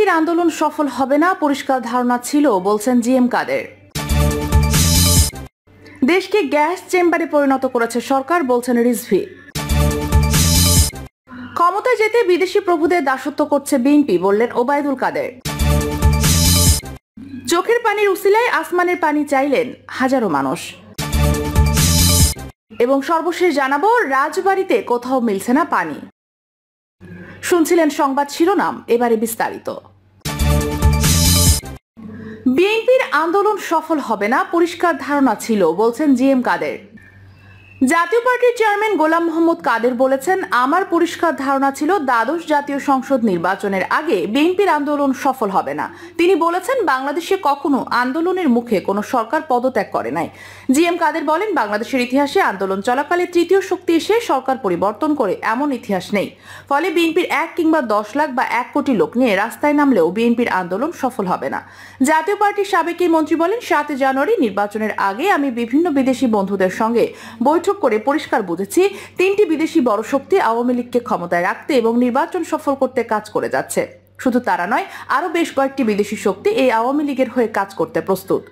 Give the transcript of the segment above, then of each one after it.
বিএনপির আন্দোলন সফল হবে না পরিষ্কার ধারণা ছিল বলছেন জিএম কাদের। দেশকে গ্যাস চেম্বারে পরিণত করেছে সরকার বলছেন রিজভী। ক্ষমতায় যেতে বিদেশি প্রভুদের দাসত্ব করছে বিএনপি বললেন ওবায়দুল কাদের। চোখের পানির উসিলায় আসমানের পানি চাইলেন হাজারো মানুষ। এবং সর্বশেষ জানাবো, রাজবাড়িতে কোথাও মিলছে না পানি। শুনছিলেন সংবাদ শিরোনাম, এবারে বিস্তারিত। বিএনপির আন্দোলন সফল হবে না পরিষ্কার ধারণা ছিল বলছেন জিএম কাদের। জাতীয় পার্টির চেয়ারম্যান গোলাম মোহাম্মদ কাদের বলেছেন, আমার পরিষ্কার ধারণা ছিল দ্বাদশ জাতীয় সংসদ নির্বাচনের আগে বিএনপির আন্দোলন সফল হবে না। তিনি বলেছেন, বাংলাদেশে কখনো আন্দোলনের মুখে কোনো সরকার পদত্যাগ করে নাই। জিএম কাদের বলেন, বাংলাদেশের ইতিহাসে আন্দোলন চলাকালে তৃতীয় শক্তি এসে সরকার পরিবর্তন করে এমন ইতিহাস নেই। ফলে বিএনপির 1 কিংবা 10 লাখ বা 1 কোটি লোক নিয়ে রাস্তায় নামলেও বিএনপির আন্দোলন সফল হবে না। জাতীয় পার্টির সাবেক এই মন্ত্রী বলেন, 7 জানুয়ারি নির্বাচনের আগে আমি বিভিন্ন বিদেশি বন্ধুদের সঙ্গে বৈঠক করে পরিষ্কার বুঝেছি, 3টি বিদেশি বড় শক্তি আওয়ামী লীগকে ক্ষমতায় রাখতে এবং নির্বাচন সফল করতে কাজ করে যাচ্ছে। শুধু তারা নয়, আরো বেশ কয়েকটি বিদেশি শক্তি এই আওয়ামী লীগের হয়ে কাজ করতে প্রস্তুত।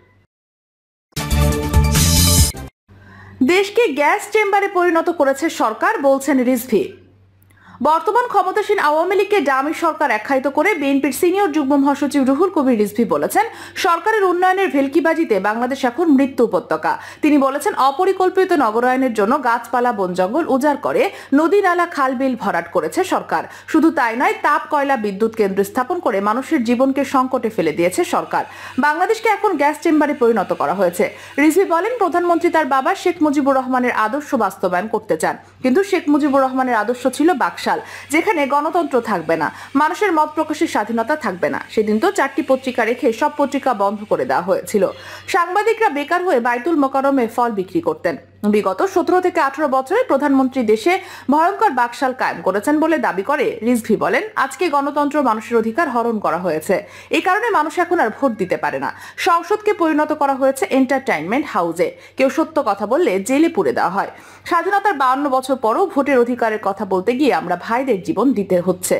দেশকে গ্যাস চেম্বারে পরিণত করেছে সরকার বলছেন রিজভী। বর্তমান ক্ষমতাসীন আওয়ামী লীগকে ডামি সরকার আখ্যায়িত করে বিএনপির সিনিয়র যুগ্ম মহাসচিব রুহুল কবির রিজভী বলেছেন, সরকারের উন্নয়নের ভেলকিবাজিতে বাংলাদেশ এখন মৃত্যু উপত্যকা। তিনি বলেছেন, অপরিকল্পিত নগরায়নের জন্য গাছপালা বন জঙ্গল উজাড় করে নদী নালা খাল বিল ভরাট করেছে সরকার। শুধু তাই নয়, তাপ কয়লা বিদ্যুৎ কেন্দ্র স্থাপন করে মানুষের জীবনকে সংকটে ফেলে দিয়েছে সরকার। বাংলাদেশকে এখন গ্যাস চেম্বারে পরিণত করা হয়েছে। রিজভী বলেন, প্রধানমন্ত্রী তার বাবা শেখ মুজিবুর রহমানের আদর্শ বাস্তবায়ন করতে চান, কিন্তু শেখ মুজিবুর রহমানের আদর্শ ছিল বাকশাল, যেখানে গণতন্ত্র থাকবে না, মানুষের মত প্রকাশের স্বাধীনতা থাকবে না। সেদিন তো 4টি পত্রিকা রেখে সব পত্রিকা বন্ধ করে দেওয়া হয়েছিল। সাংবাদিকরা বেকার হয়ে বাইতুল মোকাররমে ফল বিক্রি করতেন। বিগত 17 থেকে 18 বছরে প্রধানমন্ত্রী দেশে ভয়ঙ্কর বাকশাল কায়েম করেছেন বলে দাবি করে রিজভী বলেন, আজকে গণতন্ত্র মানুষের অধিকার হরণ করা হয়েছে। এই কারণে মানুষ এখন আর ভোট দিতে পারে না। সংসদকে পরিণত করা হয়েছে এন্টারটেইনমেন্ট হাউসে। কেউ সত্য কথা বললে জেলে পুরে দেওয়া হয়। স্বাধীনতার 52 বছর পরও ভোটের অধিকারের কথা বলতে গিয়ে আমরা ভাইদের জীবন দিতে হচ্ছে।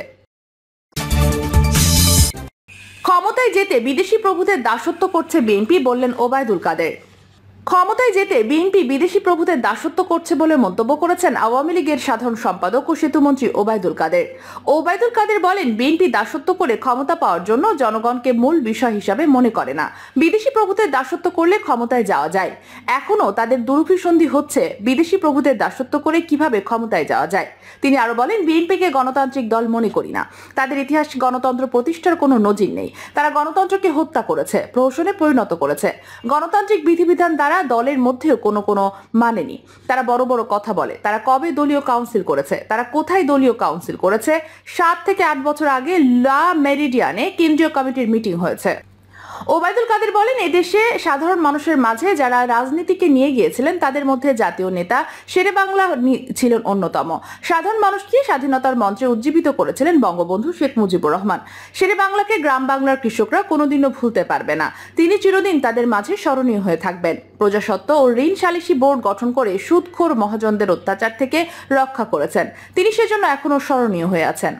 ক্ষমতায় যেতে বিদেশি প্রভুদের দাসত্ব করছে বিএনপি বললেন ওবায়দুল কাদের। ক্ষমতায় যেতে বিএনপি বিদেশি প্রভুদের দাসত্ব করছে বলে মন্তব্য করেছেন আওয়ামী লীগের সাধারণ সম্পাদক ও সেতুমন্ত্রী ওবায়দুল কাদের। ওবায়দুল কাদের বলেন, বিএনপি দাসত্ব করে ক্ষমতা পাওয়ার জন্য জনগণকে মূল বিষয় হিসাবে মনে করে না। বিদেশি প্রভুদের দাসত্ব করলে ক্ষমতায় যাওয়া যায়। এখনো তাদের দুরভিসন্ধি হচ্ছে বিদেশি প্রভুদের দাসত্ব করে কিভাবে ক্ষমতায় যাওয়া যায়। তিনি আরো বলেন, বিএনপিকে গণতান্ত্রিক দল মনে করি না। তাদের ইতিহাস গণতন্ত্র প্রতিষ্ঠার কোনো নজির নেই। তারা গণতন্ত্রকে হত্যা করেছে, প্রহসনে পরিণত করেছে। গণতান্ত্রিক বিধিবিধান দ্বারা দলের মধ্যেও কোনো মানে নেই। তারা বড় বড় কথা বলে। তারা কবে দলীয় কাউন্সিল করেছে? তারা কোথায় দলীয় কাউন্সিল করেছে? 7 থেকে 8 বছর আগে লা মেরিডিয়ানে কেন্দ্রীয় কমিটির মিটিং হয়েছে। ওবায়দুল কাদের বলেন, এদেশে সাধারণ মানুষের মাঝে যারা রাজনীতিকে নিয়ে গিয়েছিলেন তাদের মধ্যে জাতীয় নেতা শেরে বাংলা ছিলেন অন্যতম। সাধারণ মানুষকে স্বাধীনতার মঞ্চে উজ্জীবিত করেছিলেন বঙ্গবন্ধু শেখ মুজিবুর রহমান। শেরে বাংলাকে গ্রাম বাংলার কৃষকরা কোনোদিনও ভুলতে পারবে না। তিনি চিরদিন তাদের মাঝে স্মরণীয় হয়ে থাকবেন। প্রজাস্বত্ব ও ঋণ সালিসি বোর্ড গঠন করে সুদখোর মহাজনদের অত্যাচার থেকে রক্ষা করেছেন। তিনি সেজন্য এখনো স্মরণীয় হয়ে আছেন।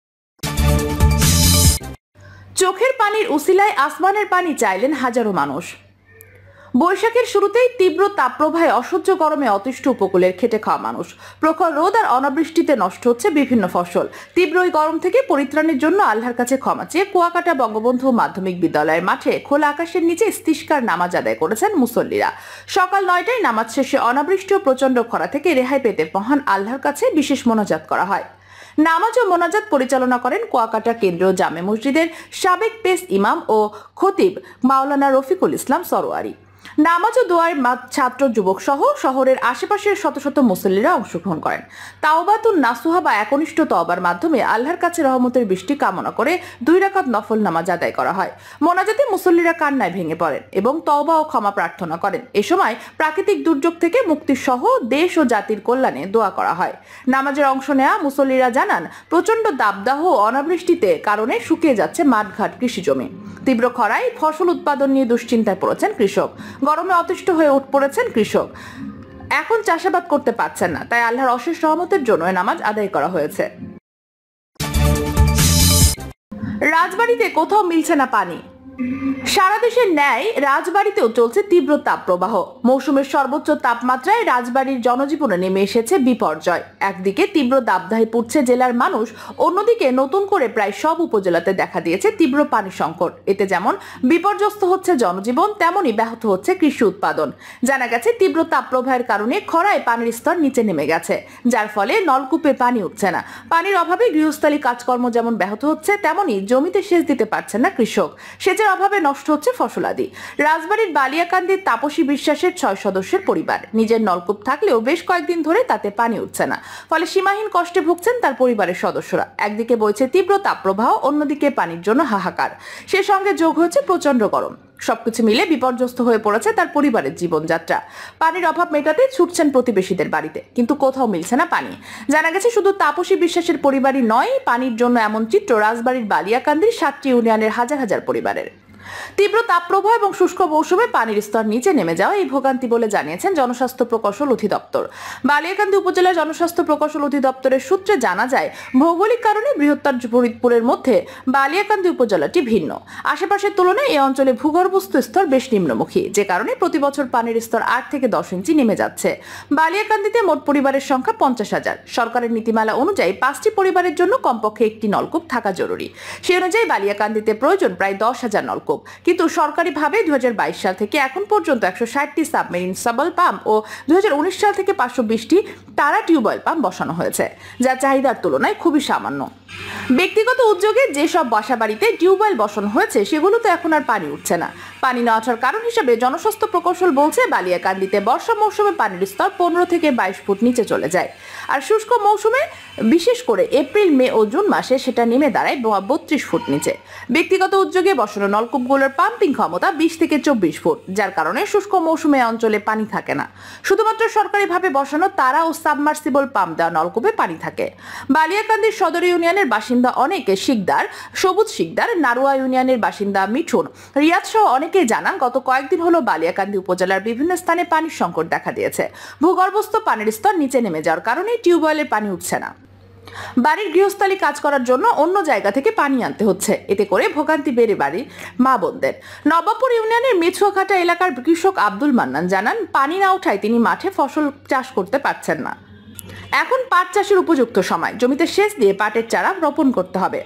চোখের পানির উসিলায় আসমানের পানি চাইলেন হাজারো মানুষ। বৈশাখের শুরুতেই তীব্র তাপপ্রবাহে অসহ্য গরমে অতিষ্ঠ উপকূলের খেটে খাওয়া মানুষ। প্রখর রোদ আর অনাবৃষ্টিতে নষ্ট হচ্ছে বিভিন্ন ফসল। তীব্র এই গরম থেকে পরিত্রাণের জন্য আল্লাহর কাছে ক্ষমা চেয়ে কুয়াকাটা বঙ্গবন্ধু মাধ্যমিক বিদ্যালয়ের মাঠে খোলা আকাশের নিচে ইস্তিস্কার নামাজ আদায় করেছেন মুসল্লিরা। সকাল 9টায় নামাজ শেষে অনাবৃষ্টি ও প্রচন্ড খরা থেকে রেহাই পেতে মহান আল্লাহর কাছে বিশেষ মোনাজাত করা হয়। নামাজ ও মোনাজাত পরিচালনা করেন কুয়াকাটা কেন্দ্রীয় জামে মসজিদের সাবেক পেশ ইমাম ও খতিব মাওলানা রফিকুল ইসলাম সরোয়ারি। নামাজ ও দোয়ায় ছাত্র যুবক সহ শহরের আশেপাশের শত শত মুসল্লিরা অংশগ্রহণ করেন। তাওবাতুন নাসুহা বা একনিষ্ঠ তওবার মাধ্যমে আল্লাহর কাছে রহমতের বৃষ্টি কামনা করে 2 রাকাত নফল নামাজ আদায় করা হয়। মোনাজাতে মুসল্লিরা কান্নায় ভেঙে পড়েন এবং তওবা ও ক্ষমা প্রার্থনা করেন। এ সময় প্রাকৃতিক দুর্যোগ থেকে মুক্তি সহ দেশ ও জাতির কল্যাণে দোয়া করা হয়। নামাজের অংশ নেওয়া মুসল্লিরা জানান, প্রচন্ড দাবদাহ ও অনাবৃষ্টিতে কারণে শুকিয়ে যাচ্ছে মাঠঘাট কৃষিজমি। তীব্র খরায় ফসল উৎপাদন নিয়ে দুশ্চিন্তায় পড়েছেন কৃষক। গরমে অতিষ্ঠ হয়ে পড়েছেন কৃষক। এখন চাষাবাদ করতে পারছেন না, তাই আল্লাহর অশেষ রহমতের জন্য নামাজ আদায় করা হয়েছে। রাজবাড়িতে কোথাও মিলছে না পানি। সারা দেশের ন্যায় রাজবাড়িতেও চলছে তীব্র তাপপ্রবাহ। মৌসুমের সর্বোচ্চ তাপমাত্রায় রাজবাড়ির জনজীবনে নেমে এসেছে বিপর্যয়। একদিকে তীব্র দাবদাহে পড়ছে জেলার মানুষ, অন্যদিকে নতুন করে প্রায় সব উপজেলাতে দেখা দিয়েছে তীব্র পানি সংকট। এতে যেমন বিপর্যস্ত হচ্ছে জনজীবন, তেমনই ব্যাহত হচ্ছে কৃষি উৎপাদন। জানা গেছে তীব্র তাপপ্রবাহের কারণে খরায় পানির স্তর নিচে নেমে গেছে, যার ফলে নলকূপে পানি উঠছে না। পানির অভাবে গৃহস্থালী কাজকর্ম যেমন ব্যাহত হচ্ছে, তেমনই জমিতে সেচ দিতে পারছেন না কৃষক। সেচের অভাবে নষ্ট হচ্ছে ফসলাদি। রাজবাড়ির বালিয়াকান্দির তাপসী বিশ্বাসের 6 সদস্যের পরিবার। নিজের নলকূপ থাকলেও বেশ কয়েকদিন ধরে তাতে পানি উঠছে না, ফলে সীমাহীন কষ্টে ভুগছেন তার পরিবারের সদস্যরা। একদিকে বইছে তীব্র তাপপ্রবাহ, অন্যদিকে পানির জন্য হাহাকার। সে সঙ্গে যোগ হয়েছে প্রচন্ড গরম। সবকিছু মিলে বিপর্যস্ত হয়ে পড়েছে তার পরিবারের জীবনযাত্রা। পানির অভাব মেটাতে ছুটছেন প্রতিবেশীদের বাড়িতে, কিন্তু কোথাও মিলছে না পানি। জানা গেছে শুধু তাপসী বিশ্বাসের পরিবারই নয়, পানির জন্য এমন চিত্র রাজবাড়ির বালিয়াকান্দির 7টি ইউনিয়নের হাজার হাজার পরিবারের। তীব্র তাপপ্রবাহ এবং শুষ্ক মৌসুমে পানির স্তর নিচে নেমে যাওয়া এই ভোগান্তি বলে জানিয়েছেন জনস্বাস্থ্য প্রকৌশল অধিদপ্তর। বালিয়াকান্দি উপজেলা জনস্বাস্থ্য প্রকৌশল অধিদপ্তরের সূত্রে জানা যায়, ভৌগোলিক কারণে বৃহত্তর ফরিদপুরের মধ্যে বালিয়াকান্দি উপজেলাটি ভিন্ন। আশেপাশের তুলনায় এই অঞ্চলে ভূগর্ভস্থ স্তর বেশ নিম্নমুখী, যে কারণে প্রতি বছর পানির স্তর 8 থেকে 10 ইঞ্চি নেমে যাচ্ছে। বালিয়াকান্দিতে মোট পরিবারের সংখ্যা 50,000। সরকারের নীতিমালা অনুযায়ী 5টি পরিবারের জন্য কমপক্ষে একটি নলকূপ থাকা জরুরি। সেই অনুযায়ী বালিয়াকান্দিতে প্রয়োজন প্রায় 10,000 নলকূপ। কিন্তু সরকারিভাবে 2022 সাল থেকে এখন পর্যন্ত 160টি সাবমেরিন সাবল পাম্প ও 2019 সাল থেকে 520টি টারা টিউবওয়েল পাম্প বসানো হয়েছে, যা চাহিদার তুলনায় খুবই সামান্য। ব্যক্তিগত উদ্যোগে যেসব বাসাবাড়িতে টিউবওয়েল বসানো হয়েছে, সেগুলোতে এখন আর পানি উঠছে না। পানি না ওঠার কারণ হিসেবে জনস্বাস্থ্য প্রকৌশল বলছে, বালিয়াকান্দিতে বর্ষা মৌসুমে পানির স্তর 15 থেকে 22 ফুট নিচে চলে যায়, আর শুষ্ক মৌসুমে বিশেষ করে এপ্রিল, মে ও জুন মাসে সেটা নেমে দাঁড়ায় 32 ফুট নিচে। ব্যক্তিগত উদ্যোগে বসানো নলকূপগুলোর পাম্পিং ক্ষমতা 20 থেকে 24 ফুট, যার কারণে শুষ্ক মৌসুমে অঞ্চলে পানি থাকে না। শুধুমাত্র সরকারিভাবে বসানো তারা ও সাবমার্সিবল পাম্প দেওয়া নলকূপে পানি থাকে। বালিয়াকান্দির সদর ইউনিয়নের বাসিন্দা অনেকে শিকদার, সবুজ শিকদার, নারুয়া ইউনিয়নের বাসিন্দা মিঠুন, রিয়াদ সহ অনেকেই জানান, গত কয়েকদিন হলো বালিয়াকান্দি উপজেলার বিভিন্ন স্থানে পানির সংকট দেখা দিয়েছে। ভূগর্ভস্থ পানির স্তর নিচে নেমে যাওয়ার কারণে টিউবওয়েলের পানি উঠছে না। বাড়ির গৃহস্থালী কাজ করার জন্য অন্য জায়গা থেকে পানি আনতে হচ্ছে। এতে করে ভোগান্তি বেড়ে বাড়ি মা বোনদের। নবাবপুর ইউনিয়নের মেছুয়াঘাটা এলাকার কৃষক আব্দুল মান্নান জানান, পানি না ওঠায় তিনি মাঠে ফসল চাষ করতে পারছেন না। এখন পাট চাষের উপযুক্ত সময়, জমিতে সেচ দিয়ে পাটের চারা রোপণ করতে হবে,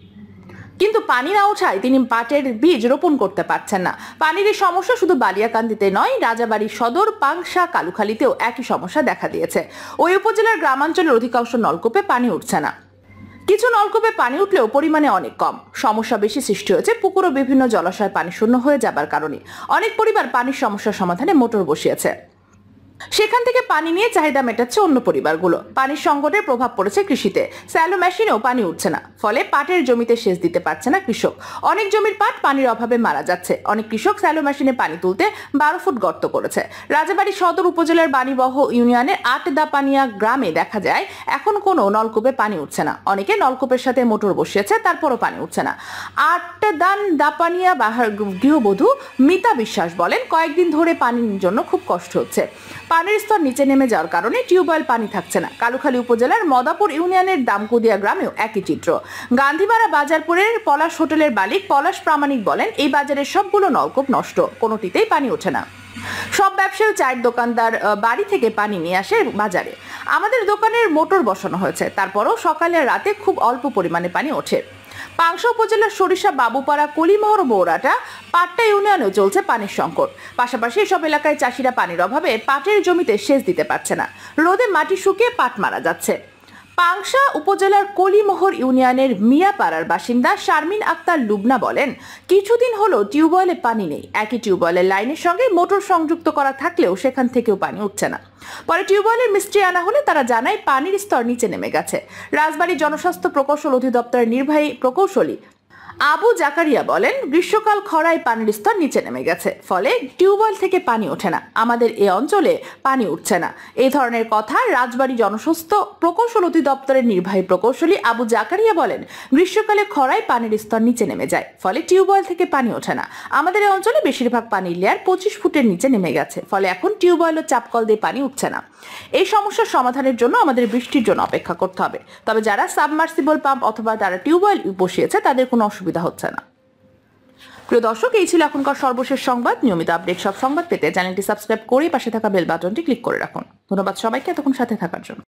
কিন্তু পানি না ওঠায় তিনি পাটের বীজ রোপণ করতে পারছেন না। পানির এই সমস্যা শুধু বালিয়াকান্দিতে নয়, রাজাবাড়ী সদর, পাংশা, কালুখালীতেও একই সমস্যা দেখা দিয়েছে। ওই উপজেলার গ্রামাঞ্চলের অধিকাংশ নলকূপে পানি উঠছে না। কিছু নলকূপে পানি উঠলেও পরিমাণে অনেক কম। সমস্যা বেশি সৃষ্টি হয়েছে পুকুর ও বিভিন্ন জলাশয় পানি শূন্য হয়ে যাবার কারণে। অনেক পরিবার পানির সমস্যার সমাধানে মোটর বসিয়েছে, সেখান থেকে পানি নিয়ে চাহিদা মেটাচ্ছে অন্য পরিবারগুলো। পানির সংকটের প্রভাব পড়েছে কৃষিতে। স্যালো মেশিনেও পানি উঠছে না, ফলে পাটের জমিতে সেচ দিতে পারছে না কৃষক। অনেক জমির পাট পানির অভাবে মারা যাচ্ছে। অনেক কৃষক স্যালো মেশিনে পানি তুলতে 12 ফুট গর্ত করেছে। রাজাবাড়ী সদর উপজেলার বাণীবহ ইউনিয়নের আটদাপানিয়া গ্রামে দেখা যায়, এখন কোনো নলকূপে পানি উঠছে না। অনেকে নলকূপের সাথে মোটর বসিয়েছে, তারপরও পানি উঠছে না। আটদাপানিয়া গৃহবধূ মিতা বিশ্বাস বলেন, কয়েকদিন ধরে পানির জন্য খুব কষ্ট হচ্ছে। পানির স্তর নিচে নেমে যাওয়ার কারণে টিউবওয়েল পানি থাকছে না। কালুখালী উপজেলার মদাপুর ইউনিয়নের দামকুদিয়া গ্রামেও একই চিত্র। গান্ধীপাড়া বাজারপুরের পলাশ হোটেলের মালিক পলাশ প্রামাণিক বলেন, এই বাজারের সবগুলো নলকূপ নষ্ট, কোনোটিতেই পানি ওঠে না। সব ব্যবসায়ী, চায়ের দোকানদার বাড়ি থেকে পানি নিয়ে আসে বাজারে। আমাদের দোকানের মোটর বসানো হয়েছে, তারপরও সকালে রাতে খুব অল্প পরিমাণে পানি ওঠে। পাংশা উপজেলার সরিষা, বাবুপাড়া, কলিমোহর, বৌরাটা, পাট্টা ইউনিয়নেও চলছে পানির সংকট। পাশাপাশি এসব এলাকায় চাষিরা পানির অভাবে পাটের জমিতে সেচ দিতে পারছে না। রোদে মাটি শুকিয়ে পাট মারা যাচ্ছে। পাংশা উপজেলার কলিমোহর ইউনিয়নের মিয়াপাড়ার বাসিন্দা শারমিন আক্তার লুবনা বলেন, কিছুদিন হলো টিউবওয়েলে পানি নেই। একই টিউবওয়েলের লাইনের সঙ্গে মোটর সংযুক্ত করা থাকলেও সেখান থেকেও পানি উঠছে না। পরে টিউবওয়েলের মিস্ত্রি আনা হলে তারা জানায়, পানির স্তর নিচে নেমে গেছে। রাজবাড়ী জনস্বাস্থ্য প্রকৌশল অধিদপ্তরের নির্বাহী প্রকৌশলী আবু জাকারিয়া বলেন, গ্রীষ্মকাল খরায় পানির স্তর নিচে নেমে গেছে, ফলে টিউবওয়েল থেকে পানি ওঠে না। আমাদের এ অঞ্চলে পানি উঠছে না। এই ধরনের কথা রাজবাড়ী জনস্বাস্থ্য প্রকৌশল অধিদপ্তরের নির্বাহী প্রকৌশলী আবু জাকারিয়া বলেন, গ্রীষ্মকালে খরায় পানির স্তর নিচে নেমে যায়, ফলে টিউবওয়েল থেকে পানি ওঠে না। আমাদের এই অঞ্চলে বেশিরভাগ পানির লেয়ার 25 ফুটের নিচে নেমে গেছে, ফলে এখন টিউবওয়েল ও চাপকল দিয়ে পানি উঠছে না। এই সমস্যার সমাধানের জন্য আমাদের বৃষ্টির জন্য অপেক্ষা করতে হবে। তবে যারা সাবমার্সিবল পাম্প অথবা যারা টিউবওয়েল বসিয়েছে তাদের কোনো অসুবিধা হচ্ছে না। প্রিয় দর্শক, এই ছিল এখনকার সর্বশেষ সংবাদ। নিয়মিত আপডেট সব সংবাদ পেতে চ্যানেলটি সাবস্ক্রাইব করে পাশে থাকা বেল বাটনটি ক্লিক করে রাখুন। ধন্যবাদ সবাইকে এতক্ষণ সাথে থাকার জন্য।